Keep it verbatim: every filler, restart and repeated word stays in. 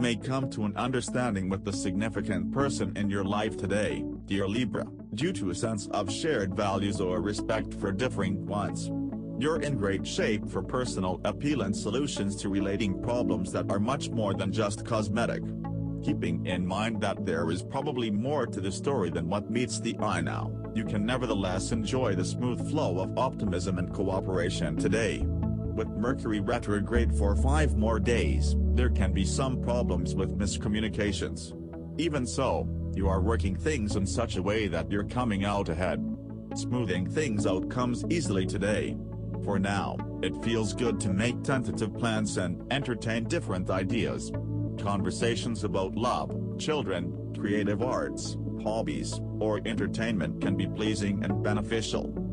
may come to an understanding with the significant person in your life today, dear Libra, due to a sense of shared values or respect for differing ones. You're in great shape for personal appeal and solutions to relating problems that are much more than just cosmetic. Keeping in mind that there is probably more to the story than what meets the eye now, you can nevertheless enjoy the smooth flow of optimism and cooperation today. With Mercury retrograde for five more days, there can be some problems with miscommunications. Even so, you are working things in such a way that you're coming out ahead. Smoothing things out comes easily today. For now, it feels good to make tentative plans and entertain different ideas. Conversations about love, children, creative arts, hobbies, or entertainment can be pleasing and beneficial.